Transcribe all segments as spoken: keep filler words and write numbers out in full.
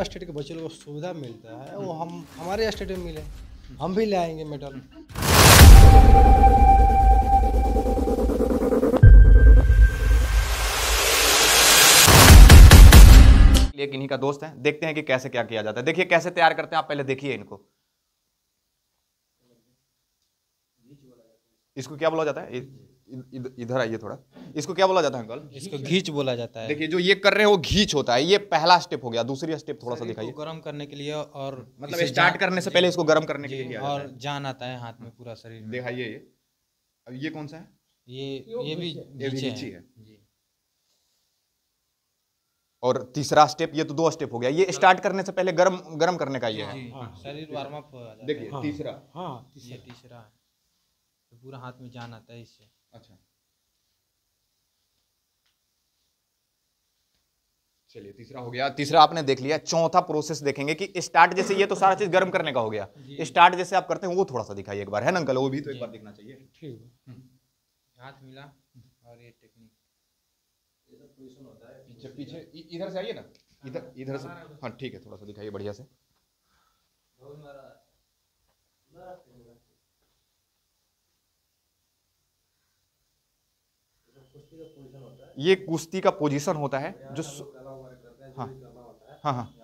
Other state के बच्चे लोगों को सुविधा मिलता है वो हम हमारे स्टेट में मिले, हम भी ले आएंगे मेडल। एक इन्हीं का दोस्त है, देखते हैं कि कैसे क्या किया जाता है। देखिए कैसे तैयार करते हैं आप, पहले देखिए इनको। इसको क्या बोला जाता है? इधर आइए थोड़ा। इसको क्या बोला जाता है अंकल? इसको घींच बोला जाता है। देखिए जो ये कर रहे हैं वो घींच होता है। ये पहला स्टेप हो गया। दूसरी स्टेप थोड़ा सा दिखाइए। गर्म करने के लिए और मतलब स्टार्ट करने से पहले इसको गर्म करने के लिए किया और जान आता है हाथ में पूरा शरीर में। दिखाइए ये। अब ये कौन सा है? ये ये भी घींची है। और तीसरा स्टेप, ये तो दो स्टेप हो गया। ये स्टार्ट करने से पहले गर्म गर्म करने का ये है। शरीर वार्म अप हो जाता है। देखिए तीसरा, हाँ ये तीसरा है, तो पूरा हाथ में जान आता है इससे। अच्छा चलिए तीसरा हो गया। तीसरा आपने देख लिया। चौथा प्रोसेस देखेंगे कि स्टार्ट जैसे ये तो सारा चीज गर्म करने का हो गया। स्टार्ट जैसे आप करते हैं वो थोड़ा सा दिखाइए एक बार, है ना अंकल? वो भी तो एक बार दिखना चाहिए। ठीक है, हाथ मिला और ये टेक्निक पोजीशन होता है। पीछे पीछे इधर से आइए ना, इधर इधर से। हाँ ठीक है, थोड़ा सा दिखाइए बढ़िया से। ये कुश्ती का पोजीशन होता है जो हाँ हाँ हाँ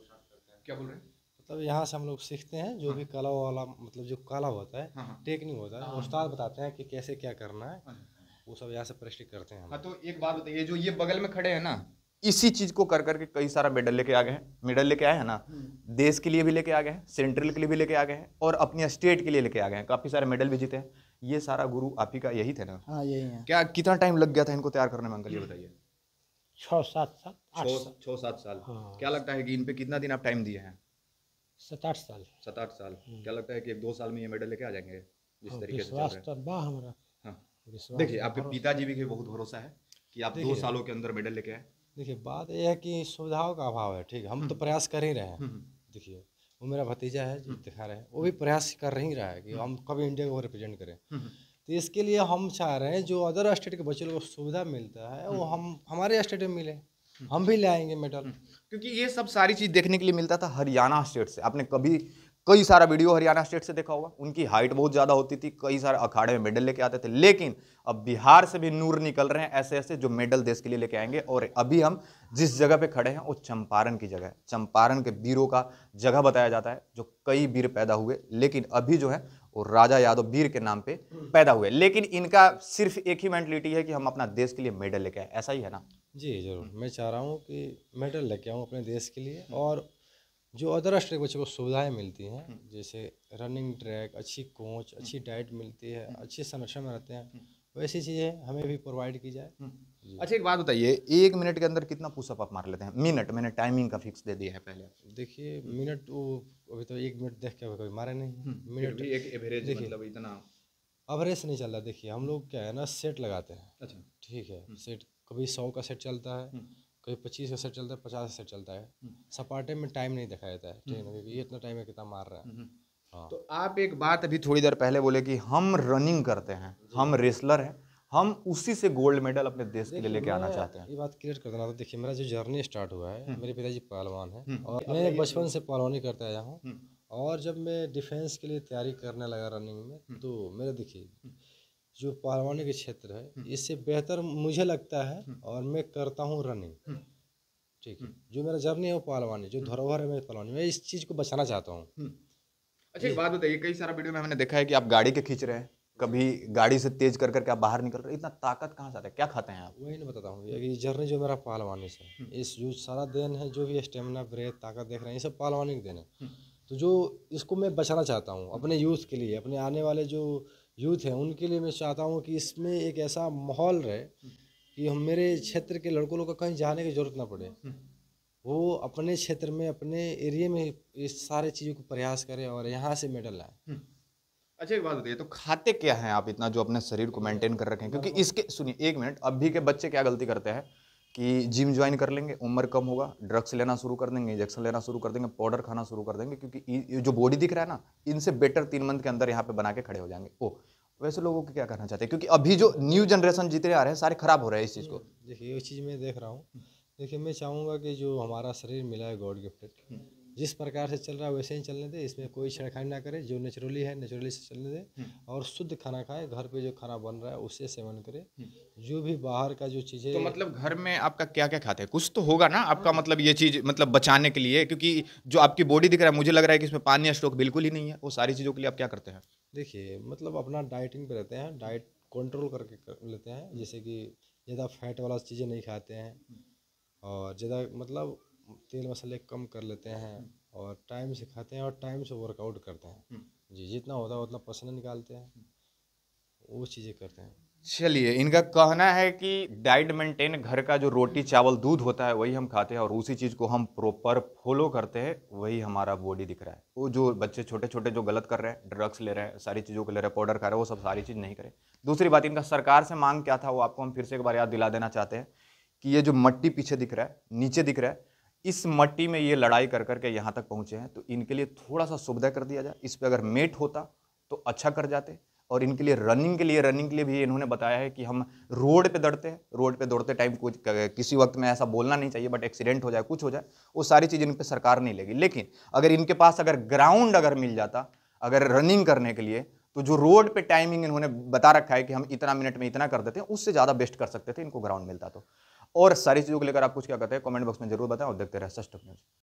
क्या बोल रहे हैं? मतलब यहाँ से हम लोग सीखते हैं जो भी कला वाला, मतलब जो कला होता है, टेक्निक होता है, उस्ताद बताते हैं कि कैसे क्या करना है, वो सब यहाँ से प्रैक्टिस करते हैं हम। हाँ तो एक बात बताइए, जो ये बगल में खड़े हैं ना, इसी चीज को कर करके कई सारा मेडल लेके आ गए हैं। मेडल लेके आए हैं ना, देश के लिए भी लेके आ गए हैं, सेंट्रल के लिए भी लेके आ गए हैं और अपनी स्टेट के लिए लेके आ गए हैं। काफी सारे मेडल भी जीते हैं। ये सारा गुरु आप ही का यही थे ना? हाँ यही है। क्या कितना टाइम लग गया था इनको तैयार करने में अंकल, ये बताइए? छः सात साल छः सात साल। क्या लगता है कि इन पे कितना दिन आप टाइम दिए हैं? सात आठ साल। सात आठ साल। क्या लगता है कि एक दो साल में ये मेडल लेके आ जाएंगे जिस तरीके से चल रहे हैं? हमारा हाँ देखिए आपके पिताजी भी बहुत भरोसा है कि आप दो सालों के अंदर मेडल लेके आए। देखिए बात यह है कि सुविधाओं का अभाव है। ठीक है, हम तो प्रयास कर ही रहे हैं। देखिए वो मेरा भतीजा है जो दिखा रहे हैं, वो भी प्रयास कर ही रहा है कि हम कभी इंडिया को रिप्रेजेंट करें। तो इसके लिए हम चाह रहे हैं जो अदर स्टेट के बच्चे लोगों को सुविधा मिलता है वो हम हमारे स्टेट में मिले, हम भी ले आएंगे मेडल। क्योंकि ये सब सारी चीज देखने के लिए मिलता था हरियाणा स्टेट से। आपने कभी कई सारा वीडियो हरियाणा स्टेट से देखा होगा। उनकी हाइट बहुत ज्यादा होती थी, कई सारे अखाड़े में मेडल लेके आते थे। लेकिन अब बिहार से भी नूर निकल रहे हैं ऐसे ऐसे जो मेडल देश के लिए लेके आएंगे। और अभी हम जिस जगह पे खड़े हैं वो चंपारण की जगह है। चंपारण के वीरों का जगह बताया जाता है, जो कई वीर पैदा हुए, लेकिन अभी जो है वो राजा यादव वीर के नाम पे पैदा हुए। लेकिन इनका सिर्फ एक ही मेंटलिटी है कि हम अपना देश के लिए मेडल लेके आए। ऐसा ही है ना? जी जरूर, मैं चाह रहा हूँ कि मेडल लेके आऊँ अपने देश के लिए। और जो अदर स्टेट के बच्चों को सुविधाएं मिलती हैं, जैसे रनिंग ट्रैक, अच्छी कोच, अच्छी डाइट मिलती है, अच्छे संरक्षण में रहते हैं, वैसी चीज़ें हमें भी प्रोवाइड की जाए। अच्छा एक बात बताइए, एक मिनट के अंदर कितना पुशअप आप मार लेते हैं? मिनट मैंने टाइमिंग का फिक्स दे दिया है पहले। देखिए मिनट वो अभी तो एक मिनट देख के कभी मारे नहीं। मिनट एक एवरेज, मतलब इतना एवरेज नहीं चल रहा। देखिए हम लोग क्या है ना, सेट लगाते हैं। अच्छा ठीक है, सेट कभी सौ का सेट चलता है, कभी पच्चीस का सेट चलता है, पचास का सेट चलता है। सपाटे में टाइम नहीं दिखाया जाता है ट्रेन में, ये इतना टाइम है कितना मार रहा है। हाँ। तो आप एक बात अभी थोड़ी देर पहले बोले कि हम रनिंग करते हैं, हम रेसलर हैं, हम उसी से गोल्ड मेडल अपने देश के लिए लेके आना चाहते हैं। ये बात क्लियर कर देना। तो देखिए मेरा जो जर्नी स्टार्ट हुआ है, मेरे पिताजी पहलवान हैं और मैं बचपन से पहलवानी करते आया हूँ। और जब मैं डिफेंस के लिए तैयारी करने लगा रनिंग में, तो मेरा देखिए जो पहलवानी के क्षेत्र है इससे बेहतर मुझे लगता है और मैं करता हूँ रनिंग। ठीक है, जो मेरा जर्नी है वो पहलवानी, जो धरोहर है मेरी पहलवानी, मैं इस चीज़ को बचाना चाहता हूँ। अच्छा एक बात बताइए, कई सारा वीडियो में मैंने देखा है कि आप गाड़ी के खींच रहे हैं, कभी गाड़ी से तेज कर करके आप बाहर निकल रहे हैं। इतना ताकत कहाँ से आता है? क्या खाते हैं आप? वही नहीं बताता हूँ, ये जर्नी जो मेरा पहलवानी से, इस जो सारा देन है, जो भी स्टेमिना, ब्रेथ, ताकत देख रहे हैं, ये सब पहलवानी के देन है। तो जो इसको मैं बचाना चाहता हूँ अपने यूथ के लिए, अपने आने वाले जो यूथ हैं उनके लिए मैं चाहता हूँ कि इसमें एक ऐसा माहौल रहे कि हम मेरे क्षेत्र के लड़कों लोग को कहीं जाने की जरूरत ना पड़े, वो अपने क्षेत्र में, अपने एरिया में इस सारे चीज़ों को प्रयास करें और यहाँ से मेडल लाए। अच्छा एक बात बताइए, तो खाते क्या हैं आप इतना जो अपने शरीर को मेंटेन कर रखे हैं? क्योंकि इसके सुनिए एक मिनट, अभी के बच्चे क्या गलती करते हैं कि जिम ज्वाइन कर लेंगे, उम्र कम होगा, ड्रग्स लेना शुरू कर देंगे, इंजेक्शन लेना शुरू कर देंगे, पाउडर खाना शुरू कर देंगे, क्योंकि ये जो बॉडी दिख रहा है ना, इनसे बेटर तीन मंथ के अंदर यहाँ पे बना के खड़े हो जाएंगे। ओ वैसे लोगों को क्या करना चाहते हैं? क्योंकि अभी जो न्यू जनरेशन जीते आ रहे हैं सारे खराब हो रहे हैं इस चीज़ को। देखिए ये चीज़ मैं देख रहा हूँ देखिए, मैं चाहूँगा कि जो हमारा शरीर मिला है गॉड गिफ्टेड, जिस प्रकार से चल रहा है वैसे ही चलने दे, इसमें कोई छेड़खानी ना करे, जो नेचुरली है नेचुरली से चलने दे और शुद्ध खाना खाए, घर पे जो खाना बन रहा है उससे सेवन करे। जो भी बाहर का जो तो चीज़ें, मतलब घर में आपका क्या-क्या खाते हैं? कुछ तो होगा ना आपका, मतलब ये चीज़ मतलब बचाने के लिए, क्योंकि जो आपकी बॉडी दिख रहा है मुझे लग रहा है कि इसमें पानी या स्टॉक बिल्कुल ही नहीं है। वो सारी चीज़ों के लिए आप क्या करते हैं? देखिए मतलब अपना डाइटिंग पे रहते हैं, डाइट कंट्रोल करके कर लेते हैं, जैसे कि ज़्यादा फैट वाला चीज़ें नहीं खाते हैं और ज़्यादा मतलब तेल मसाले कम कर लेते हैं और टाइम से खाते हैं और टाइम से वर्कआउट करते हैं। जी, जितना होता है उतना पसीना निकालते हैं, वो चीज़ें करते हैं। चलिए, इनका कहना है कि डाइट मेंटेन, घर का जो रोटी चावल दूध होता है वही हम खाते हैं और उसी चीज़ को हम प्रॉपर फॉलो करते हैं, वही हमारा बॉडी दिख रहा है। वो जो बच्चे छोटे-छोटे जो गलत कर रहे हैं, ड्रग्स ले रहे हैं, सारी चीज़ों को ले रहे हैं, पाउडर खा रहे हैं, वो सब सारी चीज़ नहीं करें। दूसरी बात, इनका सरकार से मांग क्या था वो आपको हम फिर से एक बार याद दिला देना चाहते हैं कि ये जो मट्टी पीछे दिख रहा है, नीचे दिख रहा है, इस मट्टी में ये लड़ाई कर कर के यहाँ तक पहुँचे हैं, तो इनके लिए थोड़ा-सा सुविधा कर दिया जाए। इस पे अगर मेट होता तो अच्छा कर जाते। और इनके लिए रनिंग के लिए रनिंग के लिए भी इन्होंने बताया है कि हम रोड पे दौड़ते हैं, रोड पे दौड़ते टाइम कुछ किसी वक्त में ऐसा बोलना नहीं चाहिए, बट एक्सीडेंट हो जाए, कुछ हो जाए, वो सारी चीज़ इन पे सरकार नहीं लेगी। लेकिन अगर इनके पास अगर ग्राउंड अगर मिल जाता अगर रनिंग करने के लिए, तो जो रोड पे टाइमिंग इन्होंने बता रखा है कि हम इतना मिनट में इतना कर देते हैं, उससे ज़्यादा बेस्ट कर सकते थे, इनको ग्राउंड मिलता तो। और सारी चीज़ों को लेकर आप कुछ क्या कहते हैं कमेंट बॉक्स में जरूर बताएं और देखते रहे सच न्यूज़।